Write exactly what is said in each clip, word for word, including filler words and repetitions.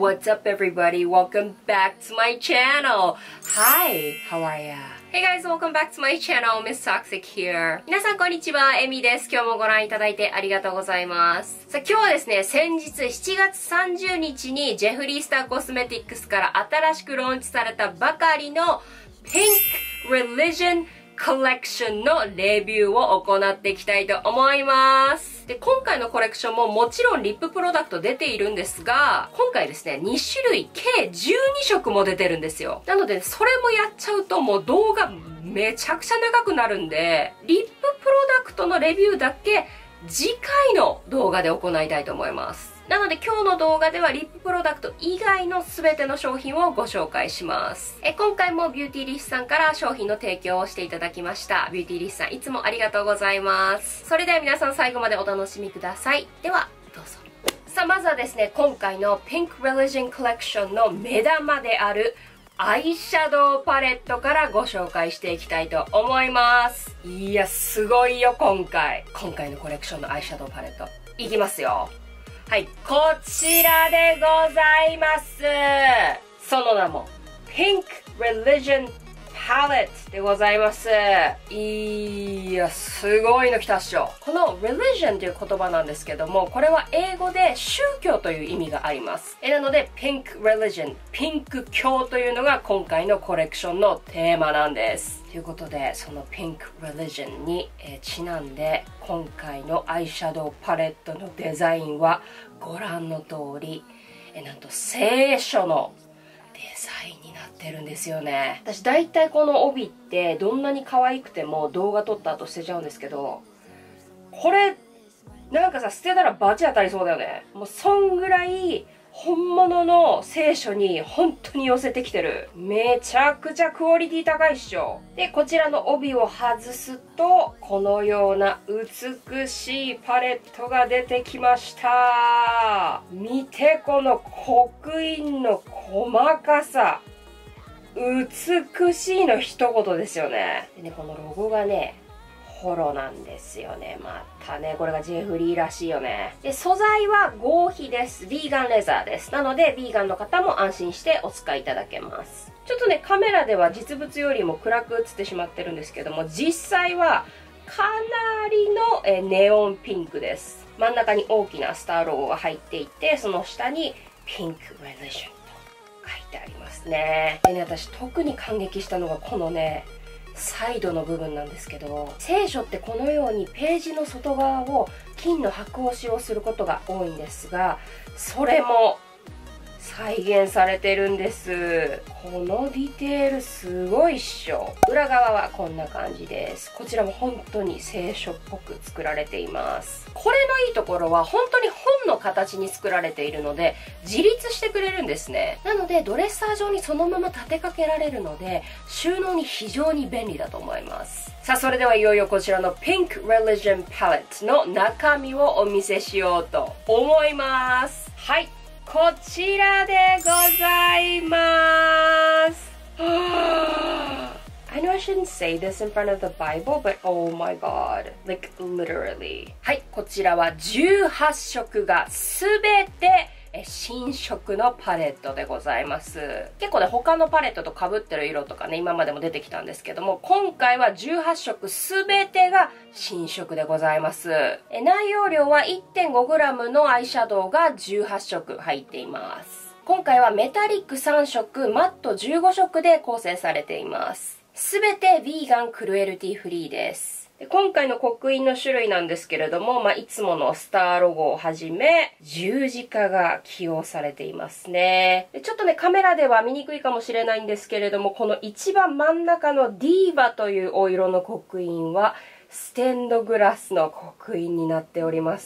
What's up, everybody? Welcome back to my channel. Hi, how are ya? Hey guys, welcome back to my channel. Miss Toxic here. 皆さんこんにちは、エミです。今日もご覧いただいてありがとうございます。さあ今日はですね、先日しちがつさんじゅうにちにジェフリースターコスメティックスから新しくローンチされたばかりの Pink Religionコレクションのレビューを行っていきたいと思います。で、今回のコレクションももちろんリッププロダクト出ているんですが、今回ですね、にしゅるい計じゅうにしょくも出てるんですよ。なので、それもやっちゃうともう動画めちゃくちゃ長くなるんで、リッププロダクトのレビューだけ次回の動画で行いたいと思います。なので今日の動画ではリッププロダクト以外の全ての商品をご紹介します。え今回もビューティーリッシュさんから商品の提供をしていただきました。ビューティーリッシュさんいつもありがとうございます。それでは皆さん最後までお楽しみください。ではどうぞ。さあまずはですね、今回の Pink Religion Collection の目玉であるアイシャドウパレットからご紹介していきたいと思います。いや、すごいよ今回。今回のコレクションのアイシャドウパレット。いきますよ。はい、こちらでございます。その名も Pink Religion Palette でございます。いや、すごいの来たっしょ。この Religion という言葉なんですけども、これは英語で宗教という意味があります。えなので Pink Religion、ピンク教というのが今回のコレクションのテーマなんです。ということで、その Pink Religion に、えー、ちなんで、今回のアイシャドウパレットのデザインはご覧の通り、えー、なんと聖書のデザインになってるんですよね。私大体この帯ってどんなに可愛くても動画撮った後捨てちゃうんですけど、これなんかさ、捨てたらバチ当たりそうだよね。もうそんぐらい本物の聖書に本当に寄せてきてる。めちゃくちゃクオリティ高いっしょ。で、こちらの帯を外すと、このような美しいパレットが出てきました。見て、この刻印の細かさ。美しいの一言ですよね。でね、このロゴがね、ホロなんですよね。またね、これがジェフリーらしいよね。で、素材は合皮です。ビーガンレザーです。なので、ビーガンの方も安心してお使いいただけます。ちょっとね、カメラでは実物よりも暗く映ってしまってるんですけども、実際はかなりのえネオンピンクです。真ん中に大きなスターロゴが入っていて、その下にピンクレリジョンと書いてありますね。でね、私特に感激したのがこのね、サイドの部分なんですけど、聖書ってこのようにページの外側を金の箔を使用することが多いんですが、それも再現されてるんです。このディテールすごいっしょ。裏側はこんな感じです。こちらも本当に聖書っぽく作られています。これのいいところは本当に本の形に作られているので自立してくれるんですね。なのでドレッサー状にそのまま立てかけられるので収納に非常に便利だと思います。さあそれではいよいよこちらの Pink Religion Palette の中身をお見せしようと思います。はい、こちらでございます。I know I shouldn't say this in front of the Bible, but oh my god, like literally. はい、こちらはじゅうはっしょくがすべて新色のパレットでございます。結構ね、他のパレットと被ってる色とかね、今までも出てきたんですけども、今回はじゅうはっしょくすべてが新色でございます。え内容量は いってんごグラム のアイシャドウがじゅうはっしょく入っています。今回はメタリックさんしょく、マットじゅうごしょくで構成されています。すべてヴィーガンクルエルティフリーです。で今回の刻印の種類なんですけれども、まあ、いつものスターロゴをはじめ十字架が起用されていますね。でちょっとねカメラでは見にくいかもしれないんですけれども、この一番真ん中のディーバというお色の刻印はステンドグラスの刻印になっております。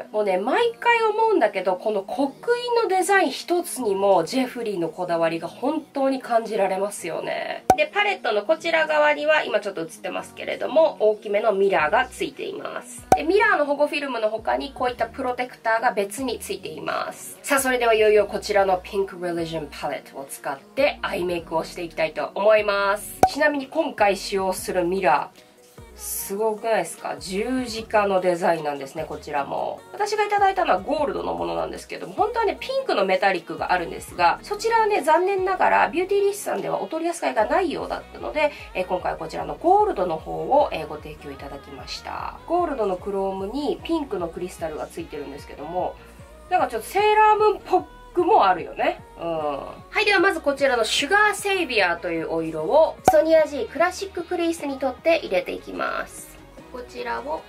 もうね、毎回思うんだけど、この刻印のデザイン一つにもジェフリーのこだわりが本当に感じられますよね。で、パレットのこちら側には、今ちょっと映ってますけれども、大きめのミラーがついています。で、ミラーの保護フィルムの他にこういったプロテクターが別についています。さあ、それではいよいよこちらの Pink Religion パレットを使ってアイメイクをしていきたいと思います。ちなみに今回使用するミラー、 すごくないですか？十字架のデザインなんですね、こちらも。私がいただいたのはゴールドのものなんですけども、本当はね、ピンクのメタリックがあるんですが、そちらはね、残念ながらビューティーリッシュさんではお取り扱いがないようだったので、えー、今回こちらのゴールドの方を、えー、ご提供いただきました。ゴールドのクロームにピンクのクリスタルがついてるんですけども、なんかちょっとセーラームーンっぽくもあるよね。うん。はい、ではまずこちらのシュガーセイビアというお色をソニア G クラシッククリースに取って入れていきます。こちらを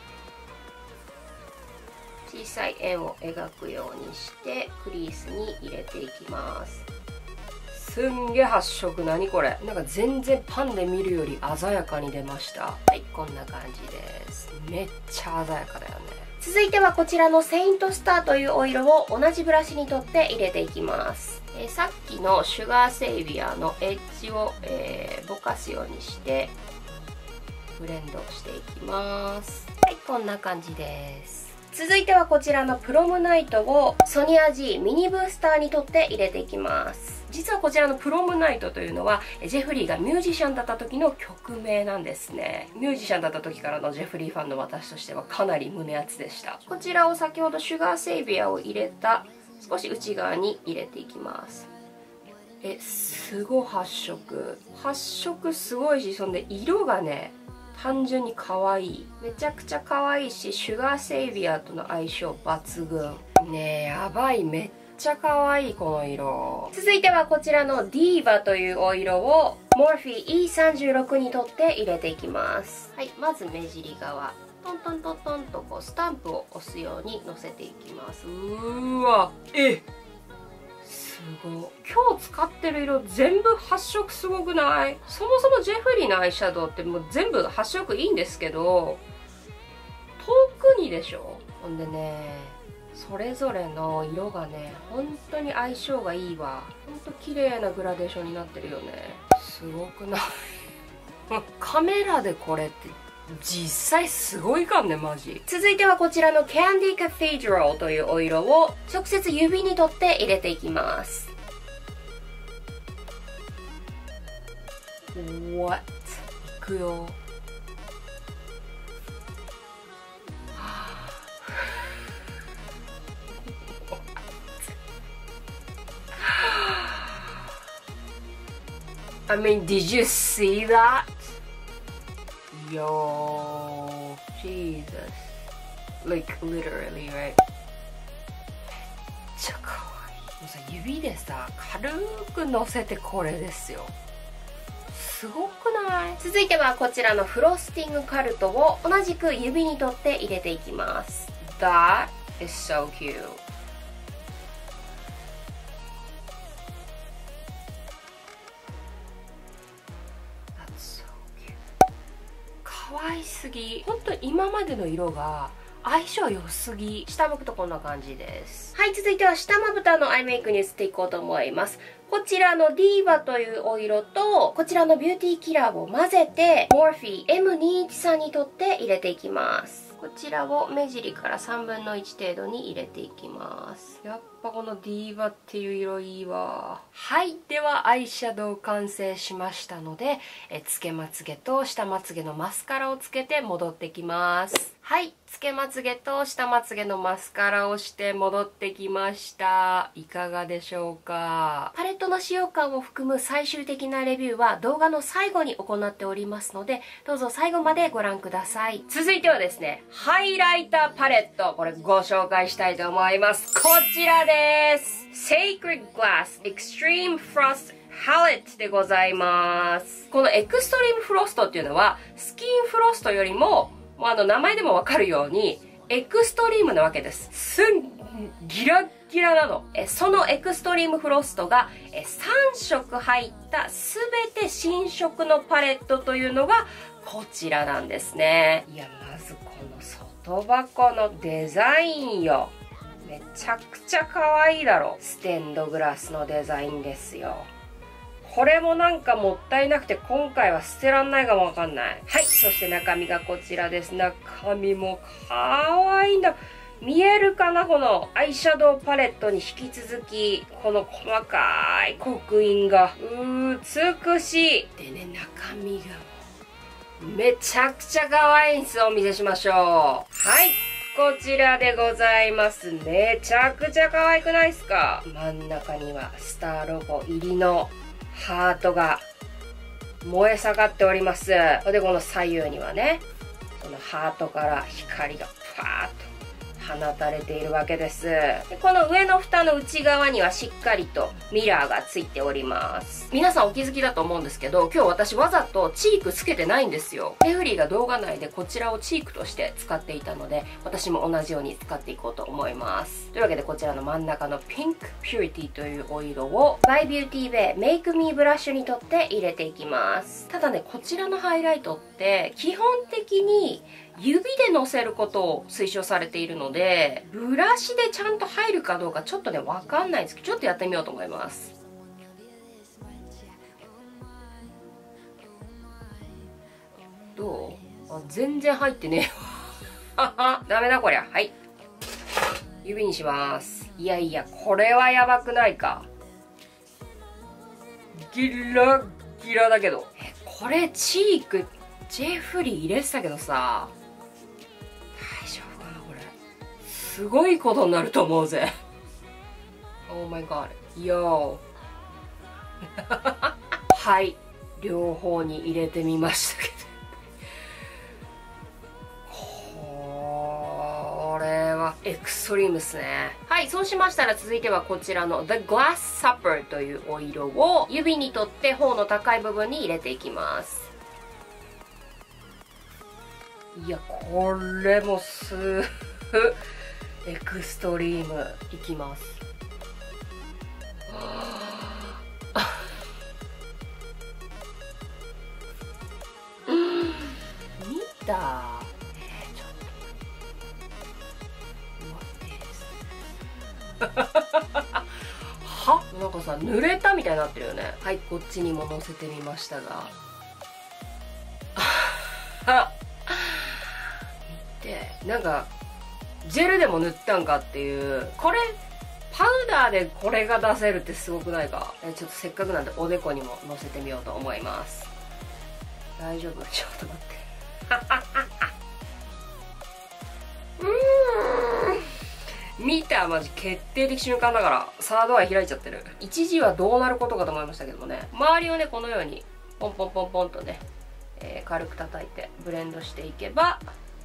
小さい円を描くようにしてクリースに入れていきます。すんげえ発色。何これ、なんか全然パンで見るより鮮やかに出ました。はい、こんな感じです。めっちゃ鮮やかだよね。続いてはこちらのセイントスターというお色を同じブラシに取って入れていきます。えー、さっきのシュガーセイビアのエッジを、えー、ぼかすようにしてブレンドしていきます。はい、こんな感じです。続いてはこちらのプロムナイトをソニア G ミニブースターに取って入れていきます。実はこちらのプロムナイトというのはジェフリーがミュージシャンだった時の曲名なんですね。ミュージシャンだった時からのジェフリーファンの私としてはかなり胸熱でした。こちらを先ほどシュガーセイビアを入れた少し内側に入れていきます。え、すごい発色。発色すごいし、そんで色がね単純に可愛い。めちゃくちゃ可愛いし、シュガーセイビアとの相性抜群。ねえ、やばい。めっちゃ可愛い、この色。続いてはこちらのディーバというお色をモーフィー イーさんじゅうろく に取って入れていきます。はい、まず目尻側。トントントントンとこうスタンプを押すようにのせていきます。うーわ、えすごい。今日使ってる色全部発色すごくない？そもそもジェフリーのアイシャドウってもう全部発色いいんですけど、遠くにでしょ。ほんでね、それぞれの色がね本当に相性がいいわ。ほんと綺麗なグラデーションになってるよね。すごくない？カメラでこれって実際すごいかんね、マジ。続いてはこちらのキャンディーカティードラルというお色を直接指に取って入れていきます。 What? いくよ。I mean, did you see that? Yo, Jesus. Like, literally, right? めっちゃ可愛い。もうさ、指でさ、軽く乗せてこれですよ。すごくない？続いてはこちらのフロスティングカルトを同じく指に取って入れていきます。That is so cute. 可愛すぎ。本当今までの色が相性良すぎ。下向くとこんな感じです。はい、続いては下まぶたのアイメイクに移っていこうと思います。こちらのディーバというお色とこちらのビューティーキラーを混ぜてモーフィー エムにひゃくじゅうさん に取って入れていきます。こちらを目尻からさんぶんのいち程度に入れていきます。やっぱこのディーバっていう色いいわ。はい、ではアイシャドウ完成しましたのでえつけまつげと下まつげのマスカラをつけて戻ってきます。はい、つけまつげと下まつげのマスカラをして戻ってきました。いかがでしょうか？パレットの使用感を含む最終的なレビューは動画の最後に行っておりますので、どうぞ最後までご覧ください。続いてはですね、ハイライターパレット、これご紹介したいと思います。こちらです。Sacred Glass Extreme Frost Palette でございます。このエクストリームフロストっていうのはスキンフロストよりももうあの名前でもわかるようにエクストリームなわけです。すんギラッギラなの。えそのエクストリームフロストがえさん色入ったすべて新色のパレットというのがこちらなんですね。いや、まずこの外箱のデザインよ。めちゃくちゃ可愛いだろ。ステンドグラスのデザインですよ。これもなんかもったいなくて今回は捨てらんないかもわかんない。はい、そして中身がこちらです。中身も可愛いんだ。見えるかな？このアイシャドウパレットに引き続きこの細かい刻印が美しい。でね、中身がもうめちゃくちゃ可愛いんです。お見せしましょう。はい。こちらでございます。めちゃくちゃ可愛くないですか？真ん中にはスターロゴ入りのハートが燃え盛っております。で、この左右にはね、そのハートから光がパーッと放たれているわけです。で、この上の蓋の内側にはしっかりとミラーがついております。皆さんお気づきだと思うんですけど、今日私わざとチークつけてないんですよ。レフリーが動画内でこちらをチークとして使っていたので、私も同じように使っていこうと思います。というわけで、こちらの真ん中のピンクピュリティというお色をバイビューティーベイメイクミーブラシにとって入れていきます。ただね、こちらのハイライトって基本的に指でのせることを推奨されているので、ブラシでちゃんと入るかどうかちょっとね、わかんないんですけど、ちょっとやってみようと思います。どう？あ、全然入ってねえわ。ダメだこりゃ。はい。指にします。いやいや、これはやばくないか。ギラギラだけど。え、これチーク、ジェフリー入れてたけどさ、大丈夫かなこれ。すごいことになると思うぜ。Oh my god. Yo. はい。両方に入れてみましたけど。これはエクストリームですね。はい。そうしましたら続いてはこちらの The Glass Supper というお色を指に取って頬の高い部分に入れていきます。いや、これもすーエクストリームいきます。見た？えー、ちょっとは？なんかさ、濡れたみたいになってるよね。はい、こっちにも乗せてみましたがなんかジェルでも塗ったんかっていう。これパウダーでこれが出せるってすごくないか？えちょっとせっかくなんでおでこにものせてみようと思います。大丈夫？ちょっと待ってうーん、見た？マジ決定的瞬間だから。サードアイ開いちゃってる。一時はどうなることかと思いましたけどもね。周りをね、このようにポンポンポンポンとね、えー、軽く叩いてブレンドしていけば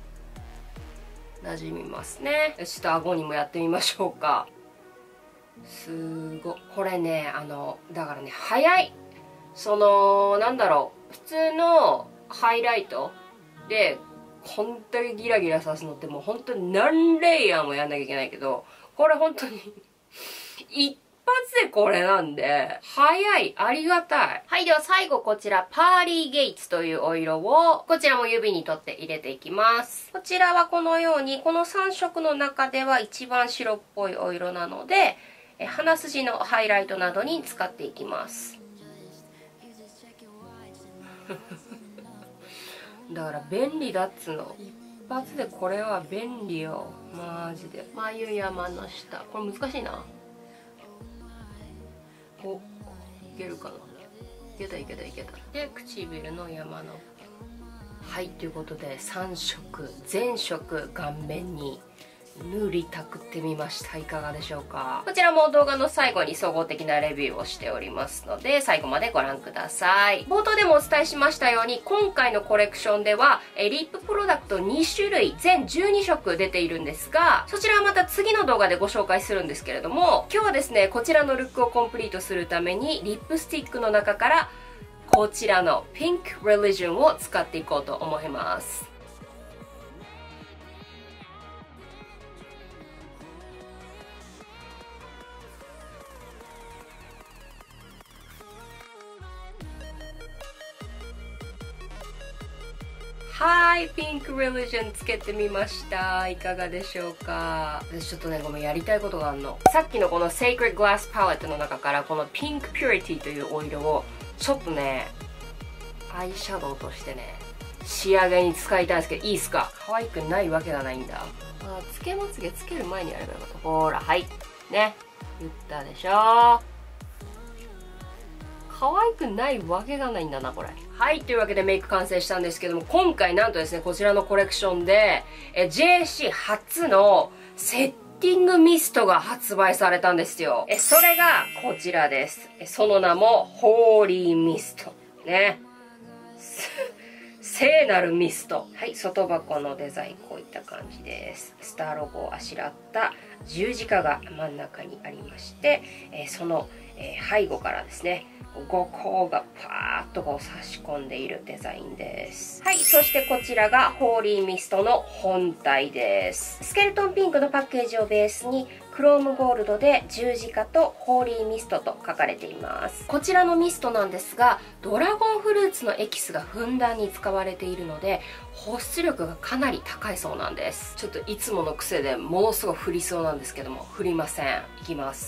馴染みますね。ちょっと顎にもやってみましょうか。すごい。これね、あの、だからね、早い。その、なんだろう。普通のハイライトで、こんだけギラギラさすのってもう本当に何レイヤーもやんなきゃいけないけど、これ本当に一発でこれなんで、早い。ありがたい。はい、では最後こちら、パーリーゲイツというお色を、こちらも指に取って入れていきます。こちらはこのように、このさん色の中では一番白っぽいお色なので、え鼻筋のハイライトなどに使っていきます。だから便利だっつの。一発でこれは便利よ。マジで。眉山の下。これ難しいな。お、いけるかな。いけたいけたいけた。で、唇の山の。はい、ということでさん色全色顔面に塗りたくってみました。いかがでしょうか。こちらも動画の最後に総合的なレビューをしておりますので、最後までご覧ください。冒頭でもお伝えしましたように、今回のコレクションではリッププロダクトに種類全じゅうに色出ているんですが、そちらはまた次の動画でご紹介するんですけれども、今日はですね、こちらのルックをコンプリートするためにリップスティックの中からこちらの Pink Religion を使っていこうと思います。はい、ピンク Religion つけてみました。いかがでしょうか。私ちょっとね、ごめん、やりたいことがあるの。さっきのこの Sacred Glass Palette の中からこの Pink Purity というお色をちょっとね、アイシャドウとしてね、仕上げに使いたいんですけど、いいっすか？可愛くないわけがないんだ。あ、つけまつげつける前にやればよかった。ほら、はい。ね。言ったでしょ。 可愛くないわけがないんだなこれ。はい、というわけでメイク完成したんですけども、今回なんとですねこちらのコレクションでえ ジェーシー 初のセッティングミストが発売されたんですよ。えそれがこちらです。その名もホーリーミストね。聖なるミスト。はい、外箱のデザインこういった感じです。スターロゴをあしらった十字架が真ん中にありまして、えー、その、えー、背後からですね五光がパーッとこう差し込んでいるデザインです。はい、そしてこちらがホーリーミストの本体です。スケルトンピンクのパッケージをベースにクロームゴールドで十字架とホーリーミストと書かれています。こちらのミストなんですが、ドラゴンフルーツのエキスがふんだんに使われているので保湿力がかなり高いそうなんです。ちょっといつもの癖でものすごい振りそうなんですけども、振りません。いきます。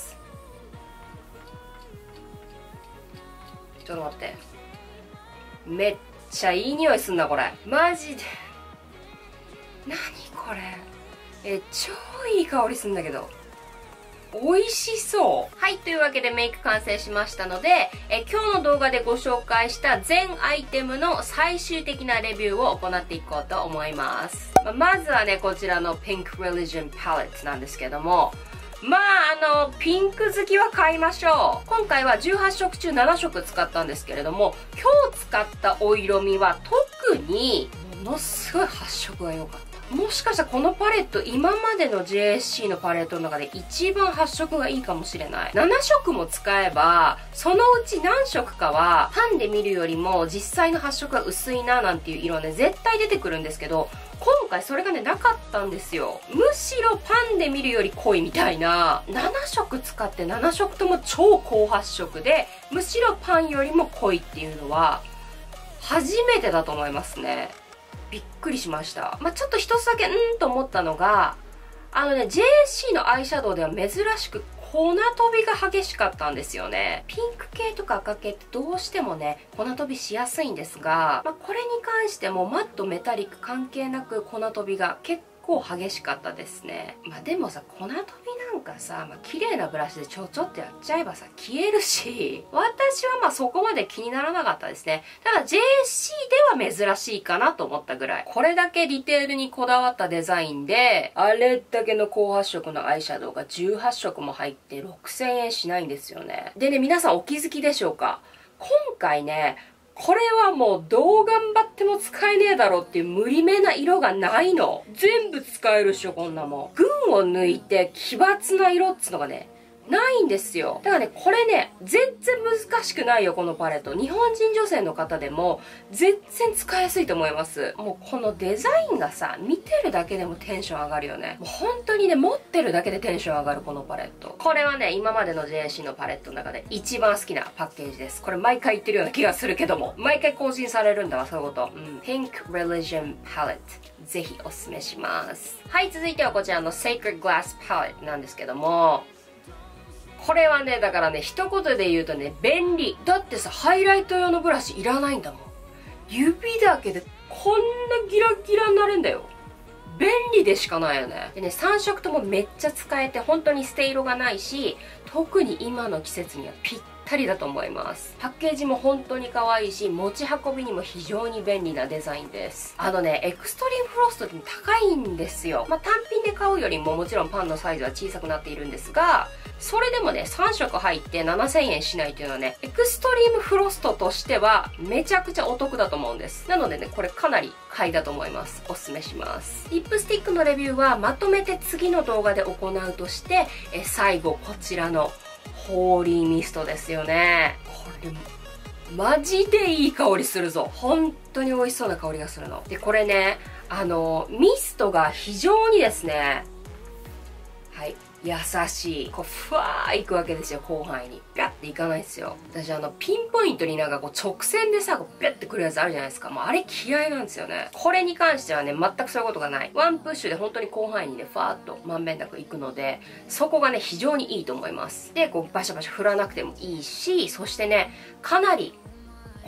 ちょっと待って、めっちゃいい匂いすんなこれ、マジで。何これ、え超いい香りすんだけど美味しそう。はい、というわけでメイク完成しましたので、え今日の動画でご紹介した全アイテムの最終的なレビューを行っていこうと思います。まあ、まずはねこちらの Pink Religion Palette なんですけども、まああのピンク好きは買いましょう。今回はじゅうはっしょく中ななしょく使ったんですけれども、今日使ったお色味は特にものすごい発色が良かった。もしかしたらこのパレット今までの ジェーエスシー のパレットの中で一番発色がいいかもしれない。ななしょくも使えばそのうち何色かはパンで見るよりも実際の発色が薄いななんていう色ね絶対出てくるんですけど、今回それがねなかったんですよ。むしろパンで見るより濃いみたいな。ななしょく使ってななしょくとも超高発色でむしろパンよりも濃いっていうのは初めてだと思いますね。びっくりしました。まあ、ちょっと一つだけうんと思ったのが、あのね ジェーエスシー のアイシャドウでは珍しく粉飛びが激しかったんですよね。ピンク系とか赤系ってどうしてもね粉飛びしやすいんですが、まあ、これに関してもマットメタリック関係なく粉飛びが結構激しかったですね。まあでもさ粉飛びなんかさ、まあ、綺麗なブラシでちょちょっとやっちゃえばさ消えるし、私はまあそこまで気にならなかったですね。ただ ジェーエスシー では珍しいかなと思ったぐらい。これだけディテールにこだわったデザインであれだけの高発色のアイシャドウがじゅうはっしょくも入ってろくせんえんしないんですよね。でね皆さんお気づきでしょうか、今回ねこれはもうどう頑張っても使えねえだろっていう無理めな色がないの。全部使えるっしょこんなもん。群を抜いて奇抜な色っつのがねないんですよ。だからねこれね全然難しくないよこのパレット。日本人女性の方でも全然使いやすいと思います。もうこのデザインがさ見てるだけでもテンション上がるよね。もう本当にね持ってるだけでテンション上がるこのパレット。これはね今までの ジェーエスシー のパレットの中で一番好きなパッケージです。これ毎回言ってるような気がするけども毎回更新されるんだわそういうこと。うん、Pink Religion Paletteぜひおすすめします。はい、続いてはこちらの Sacred Glass Palette なんですけども、これはねだからね一言で言うとね便利。だってさハイライト用のブラシいらないんだもん。指だけでこんなギラギラになるんだよ。便利でしかないよね。でねさんしょくともめっちゃ使えて本当に捨て色がないし、特に今の季節にはぴったりだと思います。パッケージも本当に可愛いし持ち運びにも非常に便利なデザインです。あのねエクストリームフロストって高いんですよ。まあ単品で買うよりももちろんパンのサイズは小さくなっているんですが、それでもねさんしょく入ってななせんえんしないというのはねエクストリームフロストとしてはめちゃくちゃお得だと思うんです。なのでねこれかなり買いだと思います。おすすめします。リップスティックのレビューはまとめて次の動画で行うとして、え最後こちらのホーリーミストですよね。これマジでいい香りするぞ。本当に美味しそうな香りがするので、これねあのミストが非常にですねはい優しい。こうふわーいくわけですよ。広範囲にガッていかないですよ。私あのピンポイントになんかこう直線でさこうビュッてくるやつあるじゃないですか。もうあれ嫌いなんですよね。これに関してはね全くそういうことがない。ワンプッシュで本当に広範囲にねファーっとまんべんなくいくので、そこがね非常にいいと思います。でこうバシャバシャ振らなくてもいいし、そしてねかなり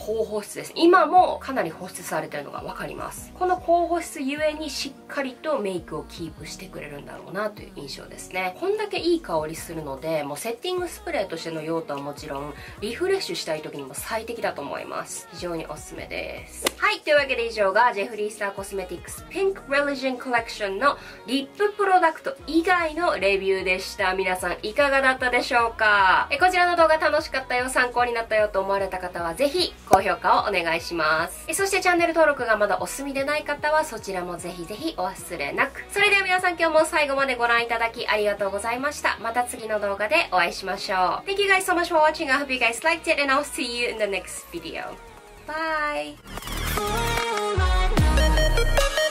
高保湿です。今もかなり保湿されてるのがわかります。この高保湿ゆえにしっかりとメイクをキープしてくれるんだろうなという印象ですね。こんだけいい香りするので、もうセッティングスプレーとしての用途はもちろん、リフレッシュしたい時にも最適だと思います。非常におすすめです。はい、というわけで以上がジェフリースターコスメティクスピンクリリジョンコレクションのリッププロダクト以外のレビューでした。皆さんいかがだったでしょうか？えこちらの動画楽しかったよ、参考になったよと思われた方はぜひ高評価をお願いします。えそしてチャンネル登録がまだお済みでない方はそちらもぜひぜひお忘れなく。それでは皆さん今日も最後までご覧いただきありがとうございました。また次の動画でお会いしましょう。Thank you guys so much for watching. I hope you guys liked it and I'll see you in the next video. Bye!